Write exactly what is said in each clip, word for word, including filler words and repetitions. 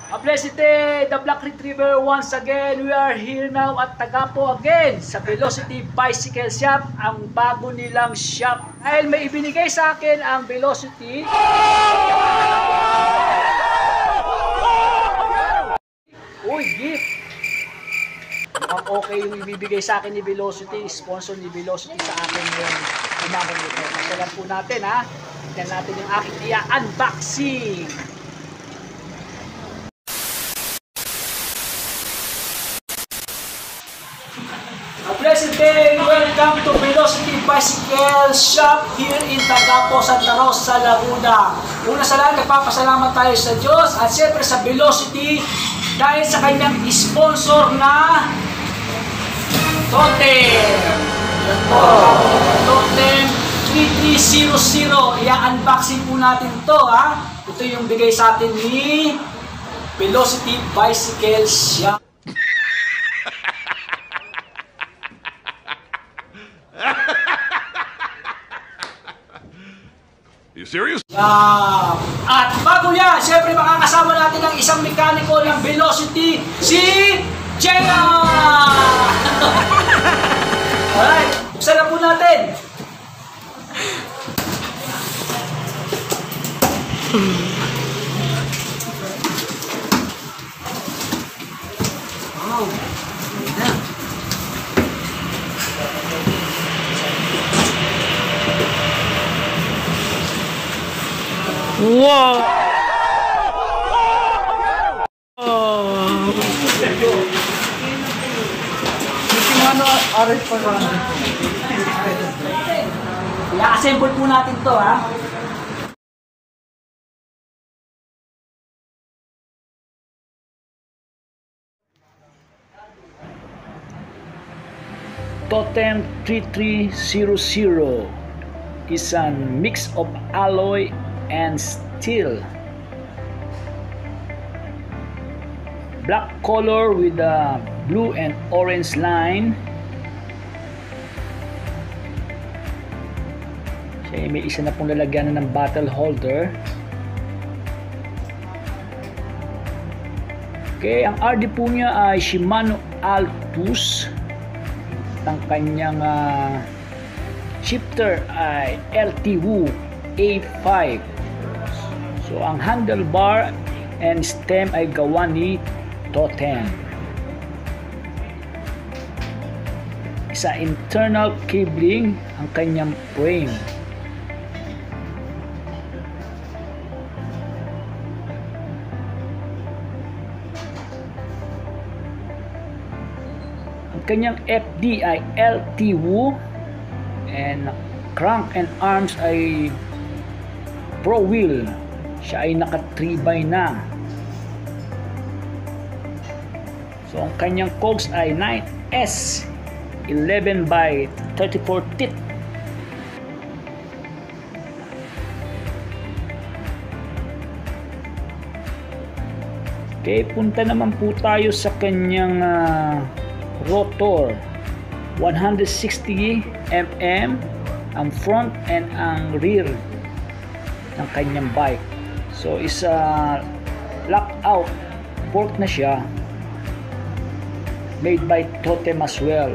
A blessed day, the Black Retriever. Once again, we are here now at Tagapo again sa Velocity Bicycle Shop, ang bago nilang shop. Dahil may ibinigay sa akin ang Velocity. Uy, gift! Mukhang okay yung ibibigay sa akin ni Velocity, sponsor ni Velocity sa akin yung umagang ito. Masalan po natin ha. Tignan natin yung aking i-unboxing. A blessed day! Welcome to Velocity Bicycle Shop here in Tagapo, Santa Rosa, Laguna. Una sa lahat, nagpapasalamat tayo sa Diyos at siyempre sa Velocity dahil sa kanyang sponsor na Totem. Totem thirty-three hundred. I-unboxing po natin to ha. Ito yung bigay sa atin ni Velocity Bicycle Shop. You serious? Yeah. At bago yan, siyempre makakasama natin ang isang mekaniko ng Velocity, si Jenna! Alright, buksan na po natin. Wow. Ayan. Wow! Oh! Ano orange pa ba? I-assemble po natin to ha. Totem thirty-three hundred is a mix of alloy and steel. Black color with a blue and orange line. Okay, may isa na pong lalagyan ng bottle holder. Okay, ang R D po niya ay Shimano Altus. Ang kanyang uh, shifter ay L T W A five. So ang handlebar and stem ay gawa ni Totem. Sa internal cabling ang kanyang frame. Ang kanyang F D ay L T W and crank and arms ay Pro wheel. Siya ay naka three by na. So ang kanyang cogs ay nine S eleven by thirty-four teeth. Okay, punta naman po tayo sa kanyang uh, rotor. one hundred sixty millimeters ang front and ang rear ng kanyang bike. So is a lockout fork na siya, made by Totem as well.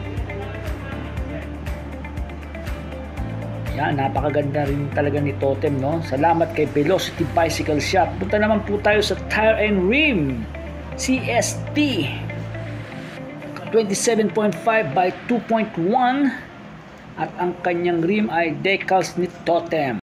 Yan, napakaganda rin talaga ni Totem, no? Salamat kay Velocity Bicycle Shop. Punta naman po tayo sa tire and rim. C S T twenty-seven point five by two point one at ang kanyang rim ay decals ni Totem.